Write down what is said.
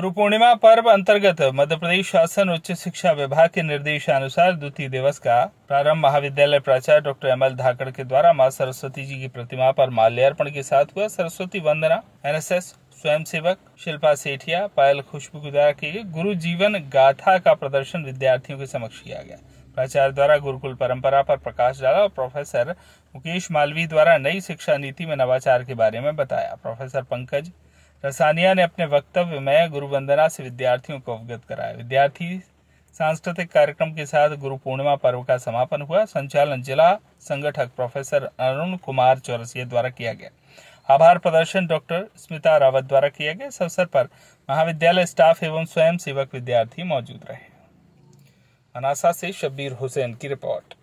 गुरु पूर्णिमा पर्व अंतर्गत मध्य प्रदेश शासन उच्च शिक्षा विभाग के निर्देशानुसार द्वितीय दिवस का प्रारंभ महाविद्यालय प्राचार्य डॉक्टर एमएल धाकड़ के द्वारा मां सरस्वती जी की प्रतिमा पर माल्यार्पण के साथ हुआ। सरस्वती वंदना एनएसएस स्वयंसेवक शिल्पा सेठिया, पायल खुशबू के द्वारा की गई गुरु जीवन गाथा का प्रदर्शन विद्यार्थियों के समक्ष किया गया। प्राचार्य द्वारा गुरुकुल परंपरा पर प्रकाश डाला और प्रोफेसर मुकेश मालवीय द्वारा नई शिक्षा नीति में नवाचार के बारे में बताया। प्रोफेसर पंकज रसानिया ने अपने वक्तव्य में गुरु वंदना से विद्यार्थियों को अवगत कराया। विद्यार्थी सांस्कृतिक कार्यक्रम के साथ गुरु पूर्णिमा पर्व का समापन हुआ। संचालन जिला संगठक प्रोफेसर अरुण कुमार चौरसिया द्वारा किया गया। आभार प्रदर्शन डॉक्टर स्मिता रावत द्वारा किया गया। इस अवसर पर महाविद्यालय स्टाफ एवं स्वयं सेवक विद्यार्थी मौजूद रहे। अनासा से शब्बीर हुसैन की रिपोर्ट।